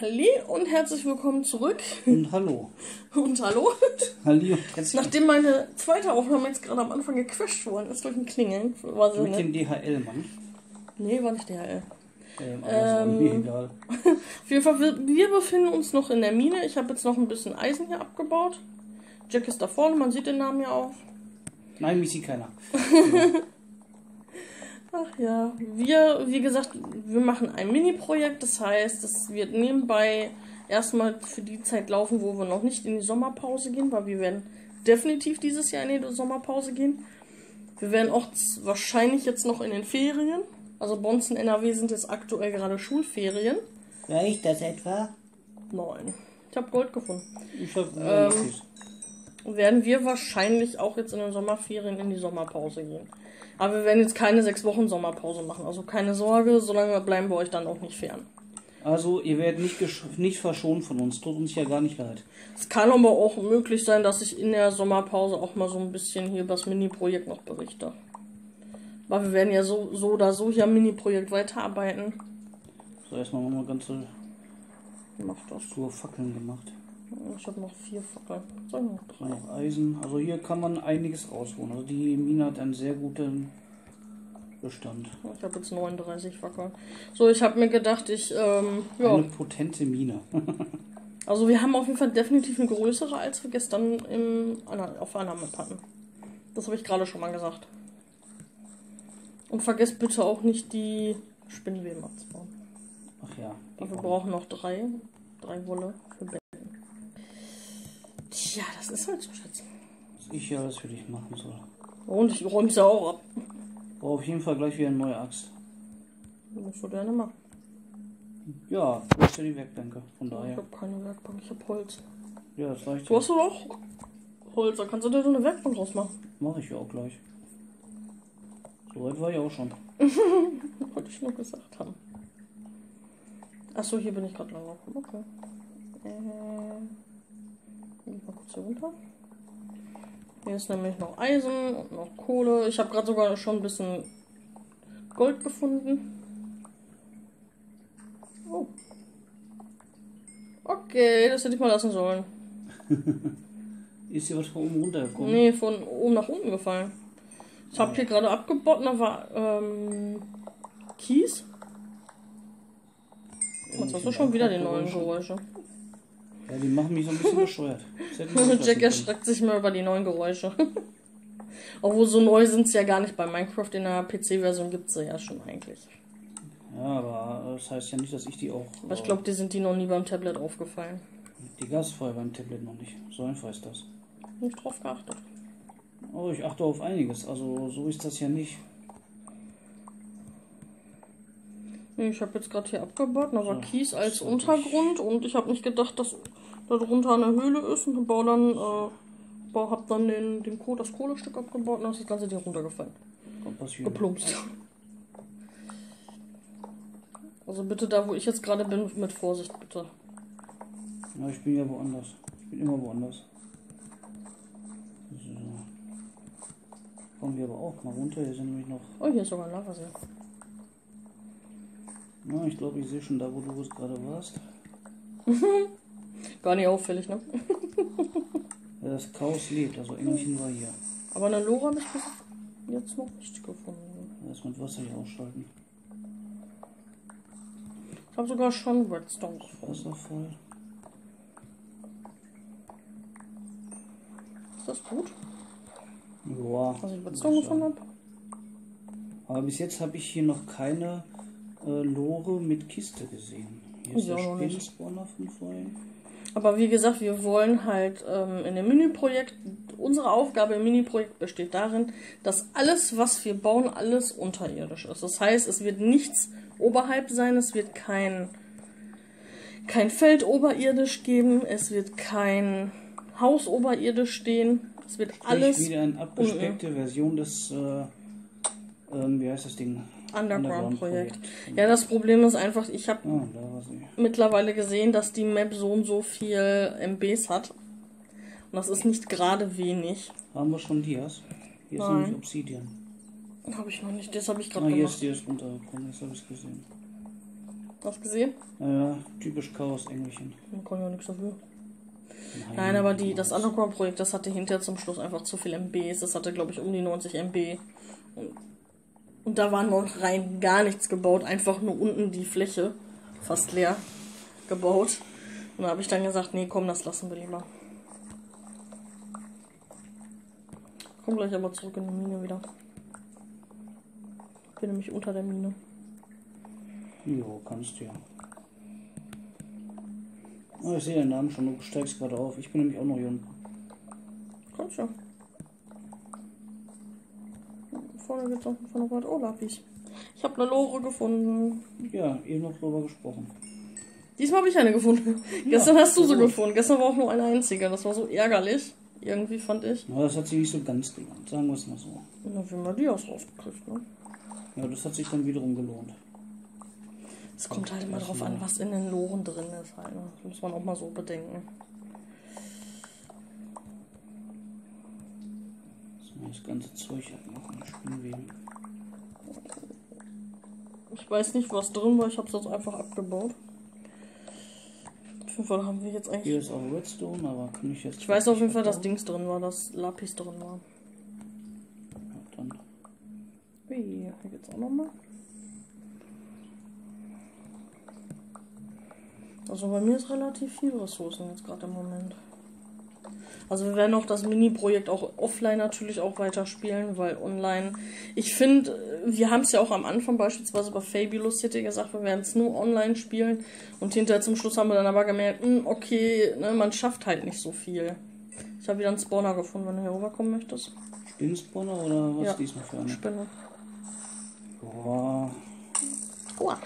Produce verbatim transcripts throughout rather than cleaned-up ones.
Halli und herzlich willkommen zurück. Und hallo. Und hallo. Halli und herzlich Nachdem meine zweite Aufnahme jetzt gerade am Anfang gecrashed worden ist durch ein Klingeln. War so mit nett. dem D H L-Mann. Nee, war nicht D H L. Ähm, Ähm, mir egal. Auf jeden Fall, wir, wir befinden uns noch in der Mine. Ich habe jetzt noch ein bisschen Eisen hier abgebaut. Jack ist da vorne, man sieht den Namen ja auch. Nein, mich sieht keiner. Ach ja, wir, wie gesagt, wir machen ein Mini-Projekt. Das heißt, es wird nebenbei erstmal für die Zeit laufen, wo wir noch nicht in die Sommerpause gehen, weil wir werden definitiv dieses Jahr in die Sommerpause gehen. Wir werden auch wahrscheinlich jetzt noch in den Ferien. Also bei uns in N R W sind jetzt aktuell gerade Schulferien. Reicht das etwa? Nein, ich habe Gold gefunden. Ich hab, Ähm, werden wir wahrscheinlich auch jetzt in den Sommerferien in die Sommerpause gehen. Aber wir werden jetzt keine sechs Wochen Sommerpause machen. Also keine Sorge, solange bleiben wir euch dann auch nicht fern. Also ihr werdet nicht, nicht verschont von uns. Tut uns ja gar nicht leid. Es kann aber auch möglich sein, dass ich in der Sommerpause auch mal so ein bisschen hier über das Mini-Projekt noch berichte. Weil wir werden ja so, so oder so hier am Mini-Projekt weiterarbeiten. So, erstmal haben wir ganze Mach das. Tour Fackeln gemacht. Ich habe noch vier Fackeln. Sag noch drei. Noch Eisen. Also hier kann man einiges rausholen. Also die Mine hat einen sehr guten Bestand. Ich habe jetzt neununddreißig Fackeln. So, ich habe mir gedacht, ich, ähm, ja. Eine potente Mine. Also wir haben auf jeden Fall definitiv eine größere, als wir gestern im, auf der anderen Map hatten. Das habe ich gerade schon mal gesagt. Und vergesst bitte auch nicht die Spinnweben abzubauen. Ach ja. Und wir brauchen noch drei. Drei Wolle für Betten. Tja, das ist halt so, Schatz. Was ich ja alles für dich machen soll. Und ich räume sie auch ab. Brauche auf jeden Fall gleich wieder eine neue Axt. Das musst du gerne machen. Ja, du hast ja die Werkbänke. Von Ich daher. habe keine Werkbank, ich habe Holz. Ja, das reicht. Du hast doch auch Holz, da kannst du dir so eine Werkbank draus machen. Mache ich ja auch gleich. Soweit war ich auch schon. Wollte ich nur gesagt haben. Achso, hier bin ich gerade lang gekommen. Okay. Äh, geh ich mal kurz hier runter. Hier ist nämlich noch Eisen und noch Kohle. Ich habe gerade sogar schon ein bisschen Gold gefunden. Oh. Okay, das hätte ich mal lassen sollen. Ist hier was von oben runtergekommen? Nee, von oben nach unten gefallen. Ich habe hier gerade abgebaut, da war ähm, Kies. Jetzt hast du schon wieder die neuen Geräusche. Ja, die machen mich so ein bisschen bescheuert. Jack erschreckt sich mal über die neuen Geräusche. Obwohl so neu sind sie ja gar nicht. Bei Minecraft in der P C-Version gibt es sie ja schon eigentlich. Ja, aber das heißt ja nicht, dass ich die auch... Aber ich glaube, die sind die noch nie beim Tablet aufgefallen. Die Gasfeuer beim Tablet noch nicht. So einfach ist das. Nicht drauf geachtet. Oh, ich achte auf einiges. Also so ist das ja nicht. Ich habe jetzt gerade hier abgebaut, da war So, Kies als so Untergrund und ich habe nicht gedacht, dass da drunter eine Höhle ist und baue dann, äh, bau, hab dann den, den Koh, das Kohlestück abgebaut und dann ist das ganze Ding runtergefallen. Kann passieren. Geplumpst. Also bitte da, wo ich jetzt gerade bin, mit Vorsicht bitte. Ja, ich bin ja woanders. Ich bin immer woanders. So. Kommen wir aber auch mal runter. Hier sind nämlich noch... Oh, hier ist sogar ein Lavasee. Na, ich glaube, ich sehe schon da, wo du gerade warst. Gar nicht auffällig, ne? Ja, das Chaos lebt, also Engelchen war hier. Aber eine Lore habe ich bis jetzt noch nicht gefunden. Das mit Wasser hier ausschalten. Ich habe sogar schon Redstone gefunden. Wasser voll. Ist das gut? Ja. Was ich Redstone gefunden habe? Aber bis jetzt habe ich hier noch keine äh, Lore mit Kiste gesehen. Hier ist Ja, der noch nicht. Spinnspawner von vorhin. Aber wie gesagt, wir wollen halt ähm, in dem Mini-Projekt, unsere Aufgabe im Mini-Projekt besteht darin, dass alles, was wir bauen, alles unterirdisch ist. Das heißt, es wird nichts oberhalb sein, es wird kein, kein Feld oberirdisch geben, es wird kein Haus oberirdisch stehen, es wird alles Sprich, wieder eine abgespeckte Version des, äh, ähm, wie heißt das Ding? Underground-Projekt. Underground ja, das Problem ist einfach, ich habe ah, da war sie. mittlerweile gesehen, dass die Map so und so viel M Bs hat. Und das ist nicht gerade wenig. Haben wir schon Dias? Hier ist Nein. nämlich Obsidian. Habe ich noch nicht, das habe ich gerade Ah, hier gemacht. ist, hier ist runtergekommen, das habe ich gesehen. Hast du gesehen? Ja, typisch Chaos-Engelchen. Man kann ja nichts dafür. Nein, aber die, das Underground-Projekt, das hatte hinterher zum Schluss einfach zu viel M Bs. Das hatte, glaube ich, um die neunzig M B. Und, und da war noch rein gar nichts gebaut. Einfach nur unten die Fläche fast leer gebaut. Und da habe ich dann gesagt, nee, komm, das lassen wir lieber. Komm gleich aber zurück in die Mine wieder. Ich bin nämlich unter der Mine. Jo, kannst du ja. Oh, ich sehe den Namen schon, du steigst gerade auf. Ich bin nämlich auch noch hier unten. Kannst ja. Vorne geht's auch von der Wort. Oh, Lapis. Ich habe eine Lore gefunden. Ja, eben noch drüber gesprochen. Diesmal habe ich eine gefunden. Ja, Gestern hast du sie gut. gefunden. Gestern war auch nur eine einzige. Das war so ärgerlich. Irgendwie fand ich. Aber das hat sich nicht so ganz gelohnt, sagen wir es mal so. Na, wie man die aus rausgekriegt, ne? Ja, das hat sich dann wiederum gelohnt. Es kommt halt immer drauf an, was in den Loren drin ist. Halt, ne? Das muss man auch mal so bedenken. So, das ganze Zeug abmachen, Spinnweben. Ich weiß nicht, was drin war. Ich habe es jetzt einfach abgebaut. Auf jeden Fall haben wir jetzt eigentlich... Hier ist auch Redstone, aber kann ich jetzt... Ich weiß auf jeden Fall, dass Dings drin war, dass Lapis drin war. Ja, dann. Ui, hier geht's auch nochmal. Also bei mir ist relativ viel Ressourcen jetzt gerade im Moment. Also wir werden auch das Mini-Projekt auch offline natürlich auch weiterspielen, weil online... Ich finde, wir haben es ja auch am Anfang beispielsweise bei Fabulous City gesagt, wir werden es nur online spielen. Und hinterher zum Schluss haben wir dann aber gemerkt, mh, okay, ne, man schafft halt nicht so viel. Ich habe wieder einen Spawner gefunden, wenn du hier rüberkommen möchtest. Spinnenspawner oder was Ja, ist diesmal für eine? Spinne. Boah. Aua.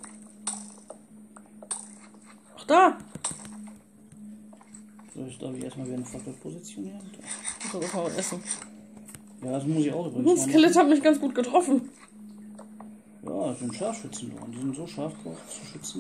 Ach da! So, jetzt darf ich erstmal wieder eine Fackel positionieren. Ich soll das mal essen. Ja, das muss ich auch übrigens Das mal Skelett machen. hat mich ganz gut getroffen. Ja, das sind Scharfschützen da. Die sind so scharf drauf zu schützen.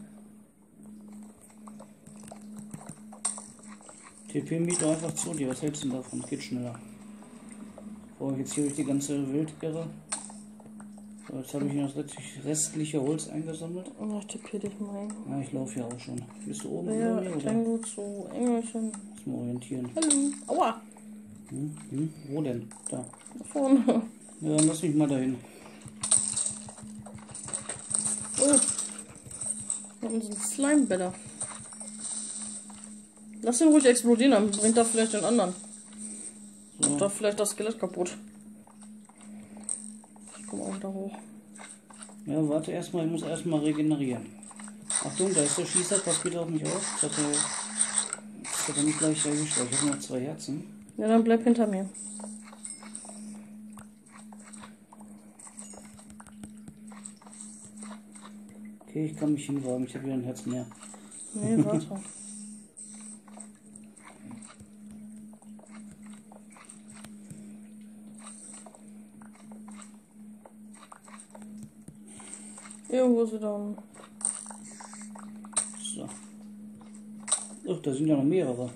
T P mich doch einfach zu dir. Was hältst du denn davon? Geht schneller. Brauche ich jetzt hier durch die ganze Wildirre. So, jetzt habe ich hier das restliche Holz eingesammelt. Oh, ich tippe dich mal ein. Ja, ich laufe ja auch schon. Bist du oben Ja, über mir, oder? Tango zu Engelchen. Muss mal orientieren. Hallo. Aua. Hm? Hm? Wo denn? Da. Da vorne. Ja, dann lass mich mal dahin. Oh. Da unten sind Slimebälle. Lass den ruhig explodieren, dann bringt er vielleicht den anderen. So. Macht da vielleicht das Skelett kaputt. Ich komme auch wieder hoch. Ja, warte erstmal, ich muss erstmal regenerieren. Achtung, da ist der Schießer, passt wieder auf mich auf. Das hat er, das hat er nicht gleich erwischt. Ich habe noch zwei Herzen. Ja, dann bleib hinter mir. Okay, ich kann mich hinwagen, ich habe wieder ein Herz mehr. Nee, warte. Irgendwo ist sie dann. So. Ach, da sind ja noch mehrere.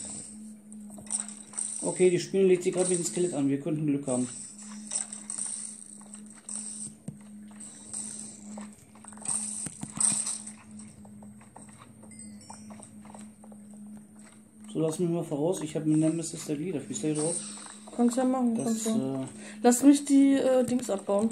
Okay, die Spinne legt sich gerade mit dem Skelett an. Wir könnten Glück haben. So, lass mich mal voraus. Ich habe einen Nemesis der Glieder. Wie ist der hier drauf? Kannst ja machen. Das, Kannst du. äh, Lass mich die äh, Dings abbauen.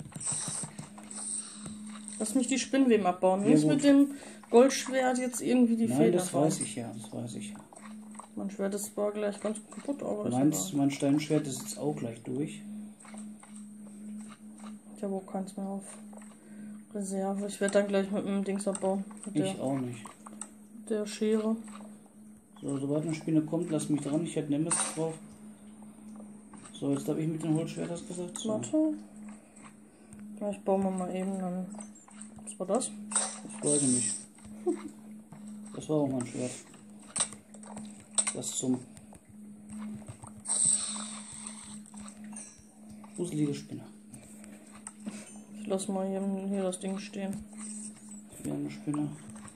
Lass mich die Spinnweben abbauen. Ja, Nicht gut. mit dem Goldschwert jetzt irgendwie die nein, Feder das bauen. weiß ich ja. Das weiß ich ja. Mein Schwert ist zwar gleich ganz kaputt, aber ist Meins, egal. mein Steinschwert ist jetzt auch gleich durch. Ich habe auch keins mehr auf Reserve. Ich werde dann gleich mit dem Dings abbauen. Mit der, Ich auch nicht. der Schere. So, sobald eine Spinne kommt, lass mich dran. Ich habe Nemesis drauf. So, jetzt habe ich mit dem Holzschwert das gesagt. So. Warte. Ja, ich baue mal eben dann. Was war das? Ich weiß nicht. Das war auch mein Schwert. Das zum gruselige Spinne. Ich lass mal hier, hier das Ding stehen. Wieder eine Spinne.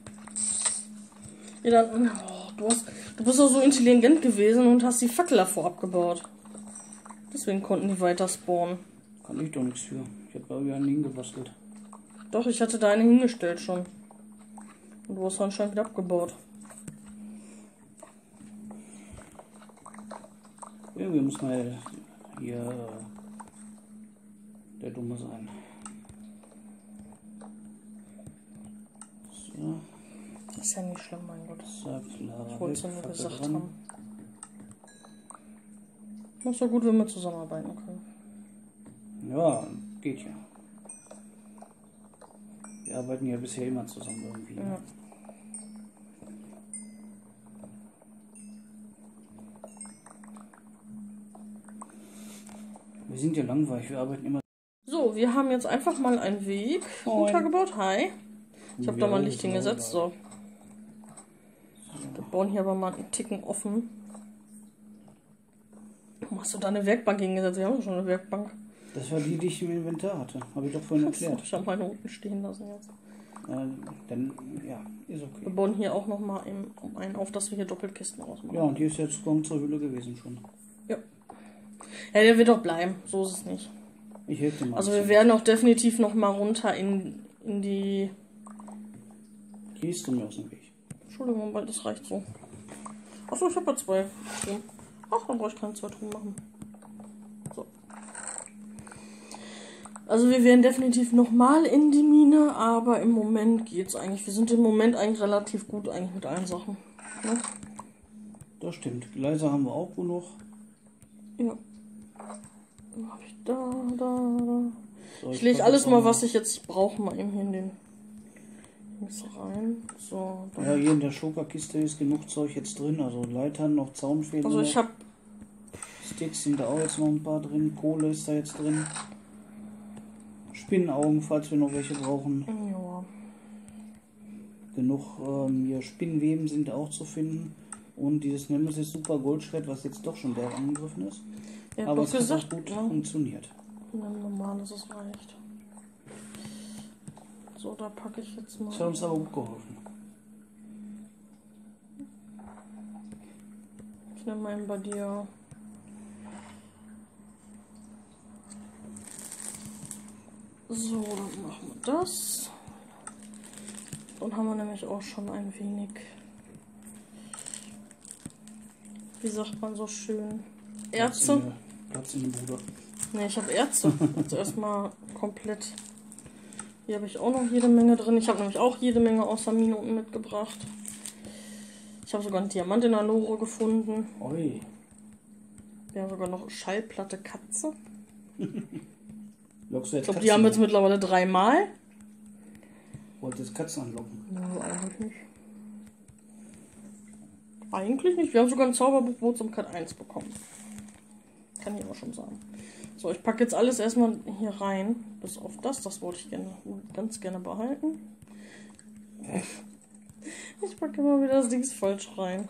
Ja, dann, oh, du, hast, du bist doch so intelligent gewesen und hast die Fackel davor abgebaut. Deswegen konnten die weiter spawnen. Kann ich doch nichts für. Ich habe da wieder einen hingebastelt. Doch, ich hatte da eine hingestellt schon. Und du hast anscheinend wieder abgebaut. Irgendwie muss mal hier der Dumme sein. So. Ist ja nicht schlimm, mein Gott. Zack, Lara Ich wollte es ja weg, nur Fackel gesagt dran. haben. Das ist doch gut, wenn wir zusammenarbeiten können. Ja, geht ja. Wir arbeiten ja bisher immer zusammen irgendwie. Ja. Wir sind ja langweilig, wir arbeiten immer. So, wir haben jetzt einfach mal einen Weg Moin. runtergebaut. Hi. Ich habe da mal Ja, Licht so, hingesetzt. So. Wir bauen hier aber mal einen Ticken offen. Warum hast du da eine Werkbank hingesetzt? Wir haben doch schon eine Werkbank. Das war die, die ich im Inventar hatte. Habe ich doch vorhin erklärt. Ich habe meine unten stehen lassen jetzt. Äh, dann, ja, ist Wir okay. bauen hier auch nochmal um einen auf, dass wir hier Doppelkisten rausmachen. Ja, und hier ist jetzt Sprung zur Höhle gewesen schon. Ja. Ja, der wird doch bleiben. So ist es nicht. Ich helfe dir mal. Also wir werden auch definitiv nochmal runter in, in die... Gehst du mir aus dem Weg? Entschuldigung, weil das reicht so. Achso, ich habe ja zwei Truhen. Ach, dann brauche ich keine zwei Truhen machen. So. Also wir werden definitiv nochmal in die Mine, aber im Moment geht's eigentlich. Wir sind im Moment eigentlich relativ gut eigentlich mit allen Sachen. Ne? Das stimmt. Gleise haben wir auch genug. Ja. Dann habe ich da, da, da. So, Ich lege pack alles jetzt mal, auch was ich jetzt brauche, mal eben hier in den Dings rein. So, dann. Ja, hier in der Schokerkiste ist genug Zeug jetzt drin. Also Leitern, noch Zaunfäden. Also ich habe Sticks sind da auch jetzt noch ein paar drin. Kohle ist da jetzt drin. Spinnenaugen, falls wir noch welche brauchen. ja, Genug ähm, hier Spinnweben sind auch zu finden. Und dieses Nemesis Super Goldschwert, was jetzt doch schon der angegriffen ist. er hat Aber doch es hat gesagt, auch gut ja, funktioniert. ein normales, es reicht. So, da packe ich jetzt mal. Das hat uns aber gut geholfen. Ich nehme mal bei dir. So, dann machen wir das. Dann haben wir nämlich auch schon ein wenig, wie sagt man so schön, Erze. Platz in, der, Platz in dem Bruder. Ne, ich habe Erze. Jetzt erstmal komplett. Hier habe ich auch noch jede Menge drin. Ich habe nämlich auch jede Menge außer Mine unten mitgebracht. Ich habe sogar einen Diamant in der Lore gefunden. Oi. Wir haben sogar noch Schallplatte Katze. Lockst du jetzt Ich glaube, die Katzen haben wir jetzt an? mittlerweile dreimal. Wolltest jetzt Katzen anlocken? Nö, eigentlich nicht. Eigentlich nicht. Wir haben sogar ein Zauberbuch Bootsamkeit eins bekommen. Kann ich aber schon sagen. So, ich packe jetzt alles erstmal hier rein. Bis auf das. Das wollte ich gerne, ganz gerne behalten. Ich packe immer wieder das Ding falsch rein.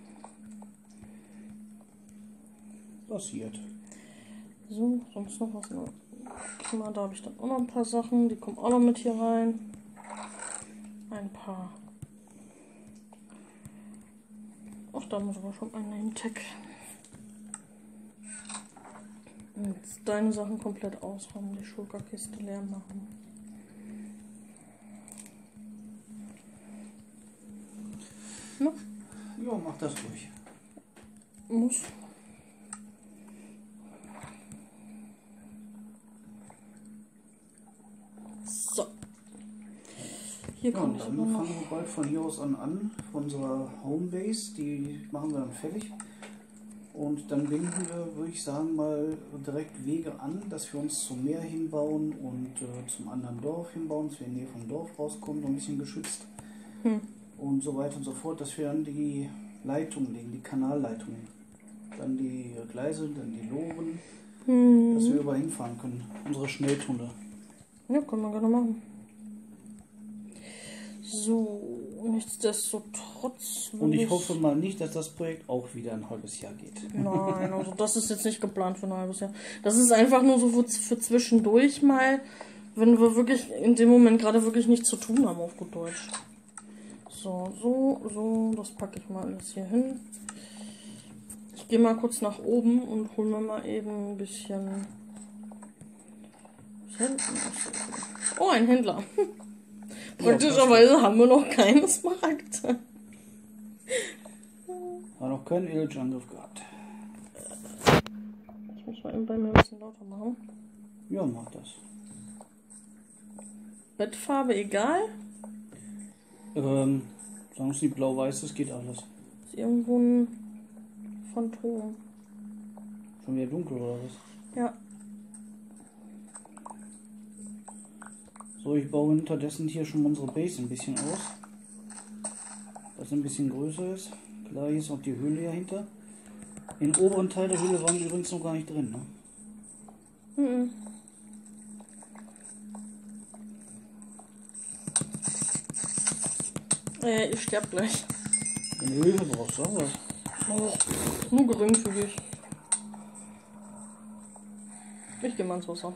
Passiert. So, sonst noch was? Ne? Mal, da habe ich dann auch noch ein paar Sachen. Die kommen auch noch mit hier rein. Ein paar. Ach, da muss aber schon ein Name-Tag. Jetzt deine Sachen komplett ausräumen, die Schulterkiste leer machen. Ne? Ja, mach das ruhig. Muss. So. Hier Ja, kommt und es dann immer noch. fangen wir bald von hier aus an an, von unserer Homebase, die machen wir dann fertig. Und dann binden wir, würde ich sagen, mal direkt Wege an, dass wir uns zum Meer hinbauen und äh, zum anderen Dorf hinbauen, dass wir in die Nähe vom Dorf rauskommen, noch ein bisschen geschützt. Hm. Und so weiter und so fort, dass wir dann die Leitungen legen, die Kanalleitungen. Dann die Gleise, dann die Loren, Hm. dass wir überall hinfahren können. Unsere Schnelltunnel. Ja, können wir gerne machen. So, nichtsdestotrotz. will Und ich hoffe mal nicht, dass das Projekt auch wieder ein halbes Jahr geht. Nein, also das ist jetzt nicht geplant für ein halbes Jahr. Das ist einfach nur so für, für zwischendurch mal, wenn wir wirklich in dem Moment gerade wirklich nichts zu tun haben, auf gut Deutsch. So, so, so, das packe ich mal alles hier hin. Ich gehe mal kurz nach oben und hole mir mal eben ein bisschen... Oh, Oh, ein Händler. Praktischerweise haben wir noch keine Smaragde. Hat noch keinen Ilge-Angriff gehabt. Ich muss mal eben bei mir ein bisschen lauter machen. Ja, mach das. Bettfarbe egal. Ähm, sagen Sie blau-weiß, das geht alles. Ist irgendwo ein Phantom. Schon wieder dunkel oder was? Ja. So, ich baue unterdessen hier schon unsere Base ein bisschen aus. Das ein bisschen größer ist. Klar, hier ist auch die Höhle dahinter. Den oberen Teil der Höhle waren wir übrigens noch gar nicht drin, ne? Mhm. Äh, ich sterb gleich. Wenn du Hilfe brauchst, sag was. Oh, nur geringfügig. Ich geh mal ins Wasser.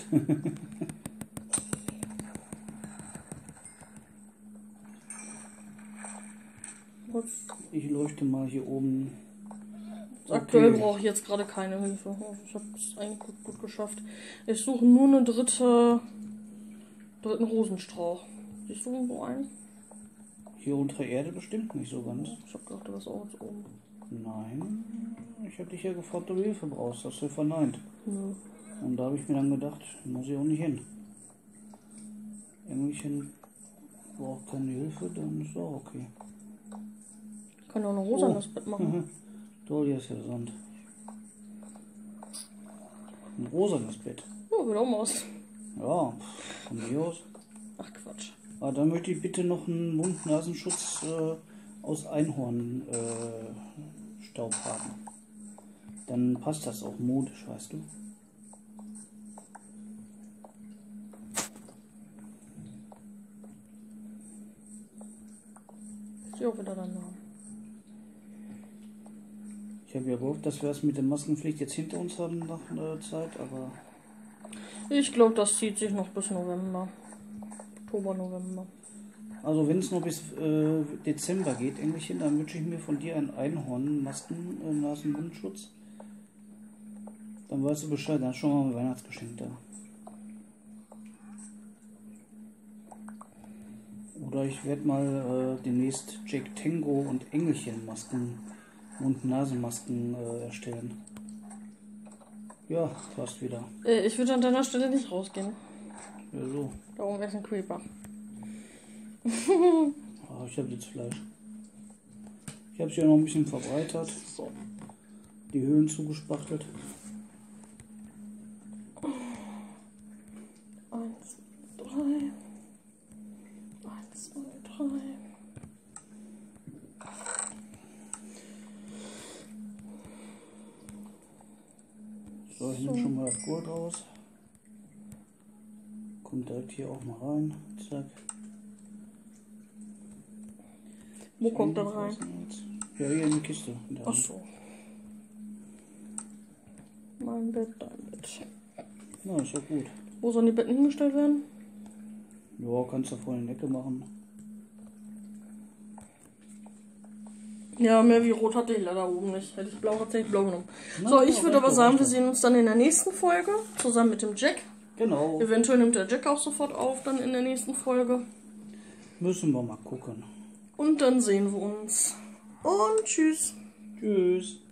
Ich leuchte mal hier oben. Aktuell Okay. brauche ich jetzt gerade keine Hilfe. Ich habe es eigentlich gut, gut geschafft. Ich suche nur eine dritte, dritten Rosenstrauch. Siehst du irgendwo einen? Hier unter Erde bestimmt nicht so ganz. Ich habe gedacht, du warst auch jetzt oben. Nein. Ich habe dich ja gefragt, ob du Hilfe brauchst. Hast du verneint. Nö. Und da habe ich mir dann gedacht, muss ich auch nicht hin. Engelchen braucht keine Hilfe, dann ist auch okay. Ich kann ja auch eine Rosa in Oh. das Bett machen. Toll, hier ist ja Sand. Ein rosanes Bett. Ja, wird auch mal aus. Ja, pff, von mir aus. Ach Quatsch. Aber dann möchte ich bitte noch einen Mund-Nasenschutz äh, aus Einhornstaub äh, Staub haben. Dann passt das auch modisch, weißt du. Ist ja auch wieder dein Name. Ich habe ja gehofft, dass wir es mit der Maskenpflicht jetzt hinter uns haben nach einer Zeit, aber Ich glaube, das zieht sich noch bis November. Oktober, November. also wenn es noch bis äh, Dezember geht, Engelchen, dann wünsche ich mir von dir einen Einhorn-Masken-Nasen-Mundschutz. Dann weißt du Bescheid, dann hast du schon mal ein Weihnachtsgeschenk da. Oder ich werde mal äh, demnächst Jack Tango und Engelchen-Masken und Nasenmasken äh, erstellen. Ja, passt wieder. Äh, ich würde an deiner Stelle nicht rausgehen. Ja, so. Da oben ist ein Creeper. Ah, ich habe jetzt Fleisch. Ich habe es ja noch ein bisschen verbreitert. So. Die Höhlen zugespachtelt. Eins, drei. Eins, zwei, drei. So, ich nehme schon mal das Gold raus. Kommt direkt hier auch mal rein. Zack. Wo kommt das rein? Ja, hier in die Kiste. Da. Ach so. Mein Bett, dein Bett. Na, ist doch gut. Wo sollen die Betten hingestellt werden? Ja, kannst du vorne in die Ecke machen. Ja, mehr wie rot hatte ich leider oben nicht. Hätte ich blau, tatsächlich blau genommen. Na, So, ich ja, würde aber reicht sagen, doch, wir sehen uns dann in der nächsten Folge. Zusammen mit dem Jack. Genau. Eventuell nimmt der Jack auch sofort auf, dann in der nächsten Folge. Müssen wir mal gucken. Und dann sehen wir uns. Und tschüss. Tschüss.